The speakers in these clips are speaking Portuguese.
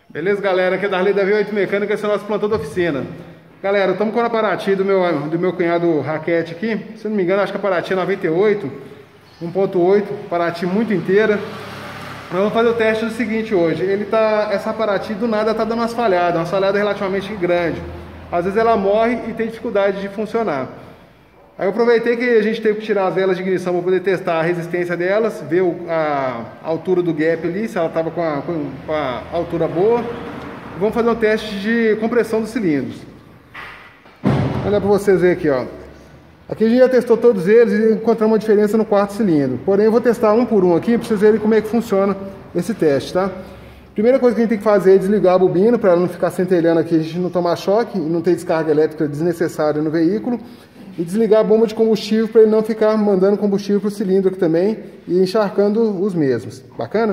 Beleza, galera? Aqui é Darley da V8 Mecânica, esse é o nosso plantão da oficina. Galera, estamos com a Paraty do meu cunhado Raquete aqui. Se eu não me engano, acho que a Paraty é 98, 1.8, Paraty muito inteira. Nós vamos fazer o teste do seguinte hoje. Essa Paraty do nada tá dando umas falhadas relativamente grandes. Às vezes ela morre e tem dificuldade de funcionar. Aí eu aproveitei que a gente teve que tirar as velas de ignição para poder testar a resistência delas, ver a altura do gap ali, se ela estava com a altura boa. Vamos fazer um teste de compressão dos cilindros. Olha para vocês verem aqui, ó. Aqui a gente já testou todos eles e encontramos uma diferença no quarto cilindro. Porém eu vou testar um por um aqui para vocês verem como é que funciona esse teste, tá? Primeira coisa que a gente tem que fazer é desligar a bobina para ela não ficar centelhando aqui, a gente não tomar choque e não ter descarga elétrica desnecessária no veículo. E desligar a bomba de combustível para ele não ficar mandando combustível para o cilindro aqui também e encharcando os mesmos. Bacana?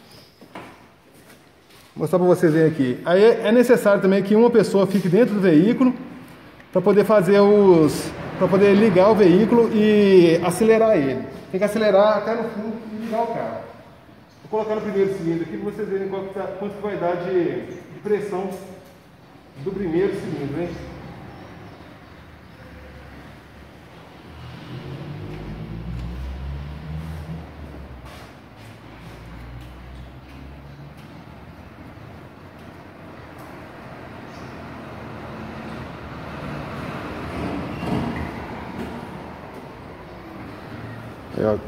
Vou mostrar para vocês verem aqui. Aí é necessário também que uma pessoa fique dentro do veículo para poder para poder ligar o veículo e acelerar ele. Tem que acelerar até no fundo e ligar o carro. Vou colocar no primeiro cilindro aqui para vocês verem quanto vai dar de pressão do primeiro cilindro, hein? Aí, ó.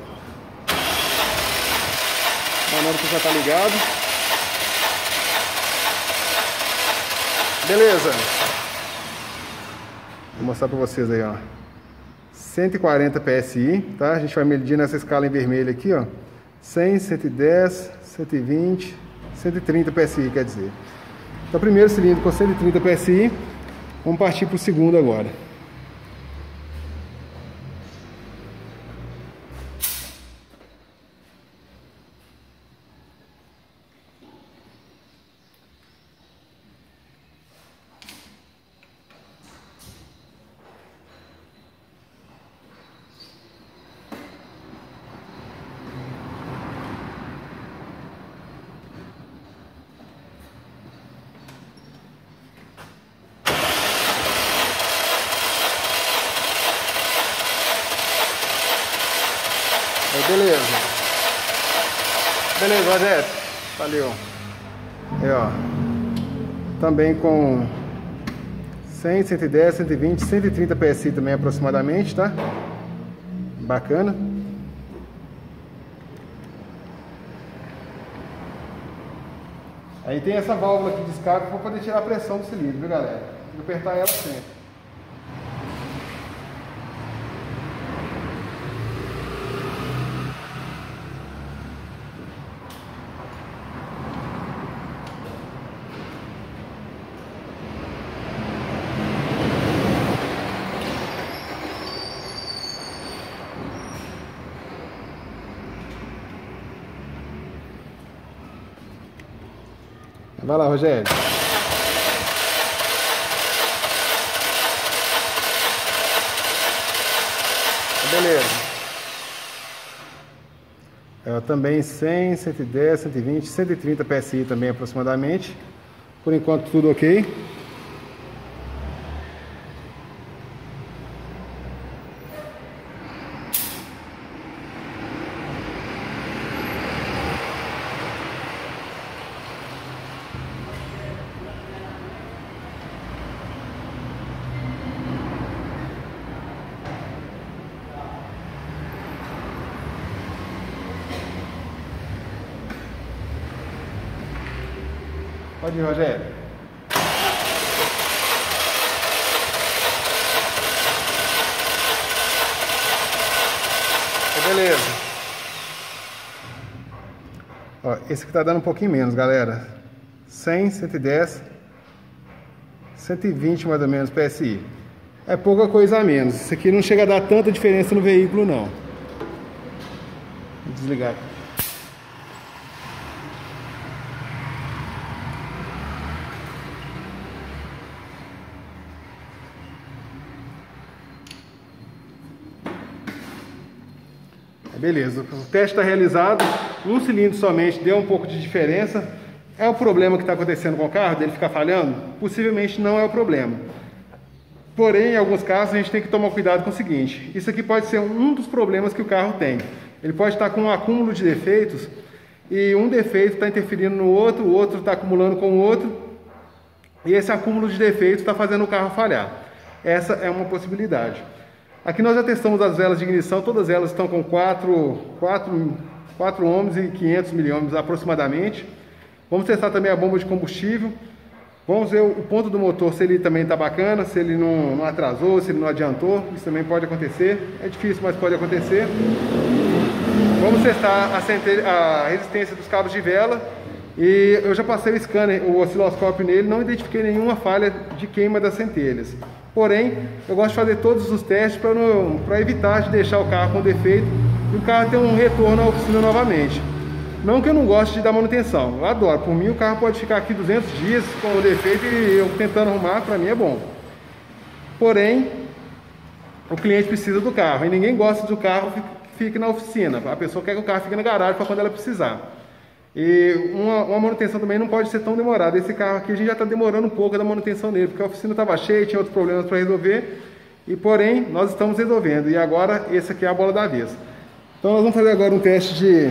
O manômetro já está ligado. Beleza. Vou mostrar para vocês aí, ó. 140 PSI, tá? A gente vai medir nessa escala em vermelho aqui, ó. 100, 110, 120, 130 PSI, quer dizer. Então, primeiro cilindro com 130 PSI. Vamos partir para o segundo agora. Beleza. Beleza, Rogério. Valeu. Aí, ó. Também com 100, 110, 120, 130 PSI também aproximadamente, tá? Bacana. Aí tem essa válvula aqui de escape para poder tirar a pressão do cilindro, viu, galera? Tem que apertar ela sempre. Vai lá, Rogério. Beleza. Também 100, 110, 120, 130 PSI também aproximadamente. Por enquanto tudo ok. Pode ir, Rogério. Beleza. Ó, esse aqui tá dando um pouquinho menos, galera. 100, 110, 120 mais ou menos PSI. É pouca coisa a menos. Isso aqui não chega a dar tanta diferença no veículo, não. Vou desligar aqui. Beleza, o teste está realizado, um cilindro somente deu um pouco de diferença, É o problema que está acontecendo com o carro, dele ficar falhando? Possivelmente não é o problema. Porém, em alguns casos, a gente tem que tomar cuidado com o seguinte: isso aqui pode ser um dos problemas que o carro tem. Ele pode estar com um acúmulo de defeitos, e um defeito está interferindo no outro, o outro está acumulando com o outro, e esse acúmulo de defeitos está fazendo o carro falhar. Essa é uma possibilidade. Aqui nós já testamos as velas de ignição, todas elas estão com 4 ohms e 500 miliohms aproximadamente. Vamos testar também a bomba de combustível. Vamos ver o ponto do motor, se ele também está bacana, se ele não atrasou, se ele não adiantou. Isso também pode acontecer. É difícil, mas pode acontecer. Vamos testar a resistência dos cabos de vela. E eu já passei o scanner, o osciloscópio nele, não identifiquei nenhuma falha de queima das centelhas. Porém, eu gosto de fazer todos os testes para evitar de deixar o carro com defeito e o carro ter um retorno à oficina novamente. Não que eu não goste de dar manutenção, eu adoro. Por mim, o carro pode ficar aqui 200 dias com o defeito e eu tentando arrumar, para mim é bom. Porém, o cliente precisa do carro e ninguém gosta do carro que fique na oficina. A pessoa quer que o carro fique na garagem para quando ela precisar. E uma manutenção também não pode ser tão demorada. Esse carro aqui a gente já está demorando um pouco da manutenção nele, porque a oficina estava cheia, tinha outros problemas para resolver. E porém, nós estamos resolvendo. E agora, esse aqui é a bola da vez. Então nós vamos fazer agora um teste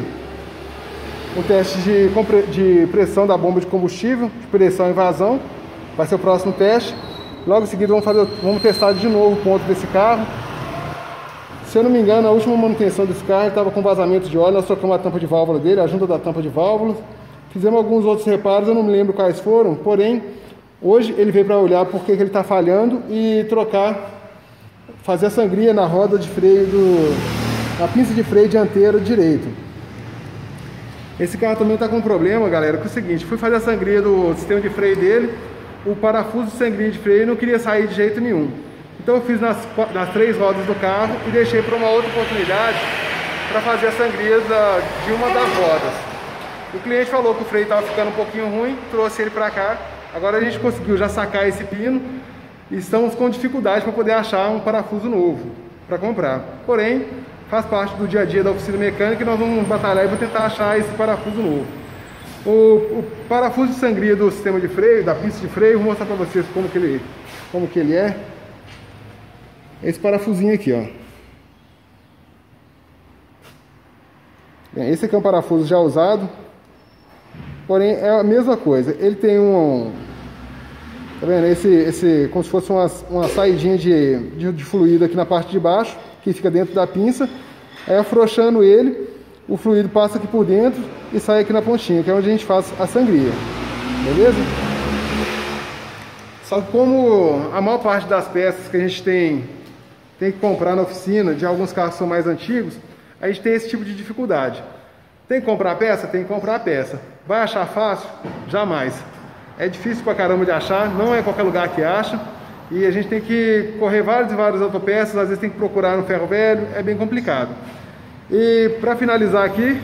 de pressão da bomba de combustível, de pressão e vazão. Vai ser o próximo teste. Logo em seguida vamos testar de novo o ponto desse carro. Se eu não me engano, a última manutenção desse carro estava com vazamento de óleo. Nós trocamos a tampa de válvula dele, a junta da tampa de válvulas. Fizemos alguns outros reparos, eu não me lembro quais foram. Porém, hoje ele veio para olhar porque ele está falhando e fazer a sangria na roda de freio, na pinça de freio dianteira direito. Esse carro também está com um problema, galera, que é o seguinte: fui fazer a sangria do sistema de freio dele, o parafuso de sangria de freio não queria sair de jeito nenhum. Então eu fiz nas 3 rodas do carro e deixei para uma outra oportunidade para fazer a sangria de uma das rodas. O cliente falou que o freio estava ficando um pouquinho ruim, trouxe ele para cá. Agora a gente conseguiu já sacar esse pino e estamos com dificuldade para poder achar um parafuso novo para comprar. Porém, faz parte do dia a dia da oficina mecânica e nós vamos batalhar e vou tentar achar esse parafuso novo. O parafuso de sangria do sistema de freio, da pista de freio, vou mostrar para vocês como que ele é. Esse parafusinho aqui, ó. Bem, esse aqui é um parafuso já usado, porém é a mesma coisa. Ele tem tá vendo? Esse como se fosse uma saidinha de fluido aqui na parte de baixo, que fica dentro da pinça. Aí afrouxando ele, o fluido passa aqui por dentro e sai aqui na pontinha, que é onde a gente faz a sangria. Beleza? Só que como a maior parte das peças que a gente tem que comprar na oficina, de alguns carros que são mais antigos, a gente tem esse tipo de dificuldade. Tem que comprar a peça? Tem que comprar a peça. Vai achar fácil? Jamais. É difícil pra caramba de achar, não é qualquer lugar que acha. E a gente tem que correr várias e várias autopeças, às vezes tem que procurar no ferro velho, é bem complicado. E para finalizar aqui,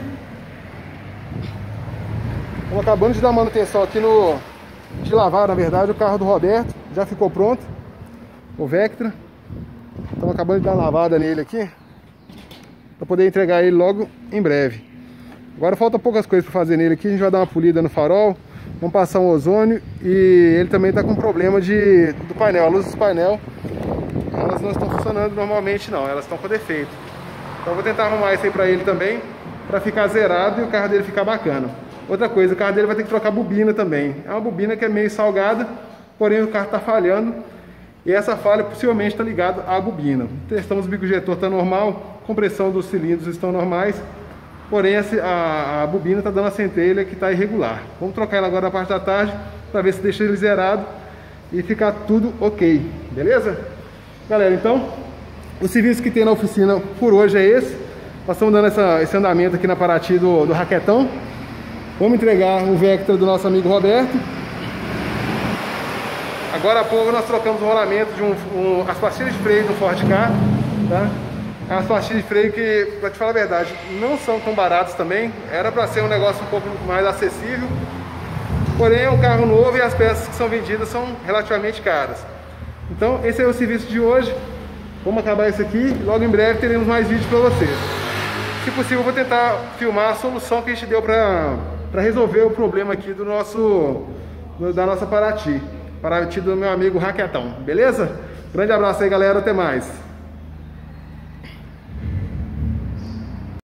estamos acabando de dar manutenção aqui de lavar, na verdade, o carro do Roberto, já ficou pronto, o Vectra. Estamos acabando de dar uma lavada nele aqui, para poder entregar ele logo em breve. Agora falta poucas coisas para fazer nele aqui, a gente vai dar uma polida no farol, vamos passar um ozônio e ele também está com problema do painel, a luz do painel, elas não estão funcionando normalmente não, elas estão com defeito. Então eu vou tentar arrumar isso aí para ele também, para ficar zerado e o carro dele ficar bacana. Outra coisa, o carro dele vai ter que trocar bobina também. É uma bobina que é meio salgada, porém o carro está falhando. E essa falha possivelmente está ligada à bobina. Testamos o bico injetor, está normal, compressão dos cilindros estão normais, porém a bobina está dando a centelha que está irregular. Vamos trocar ela agora na parte da tarde, para ver se deixa ele zerado e ficar tudo ok, beleza? Galera, então, o serviço que tem na oficina por hoje é esse. Nós estamos dando esse andamento aqui na Paraty do Raquetão. Vamos entregar o Vectra do nosso amigo Roberto. Agora há pouco nós trocamos o rolamento de as pastilhas de freio do Ford Ka, tá? As pastilhas de freio que, para te falar a verdade, não são tão baratas também. Era para ser um negócio um pouco mais acessível. Porém é um carro novo e as peças que são vendidas são relativamente caras. Então esse é o serviço de hoje. Vamos acabar isso aqui e logo em breve teremos mais vídeos para vocês. Se possível eu vou tentar filmar a solução que a gente deu para para resolver o problema aqui da nossa Paraty do meu amigo Raquetão, beleza? Grande abraço aí, galera, até mais.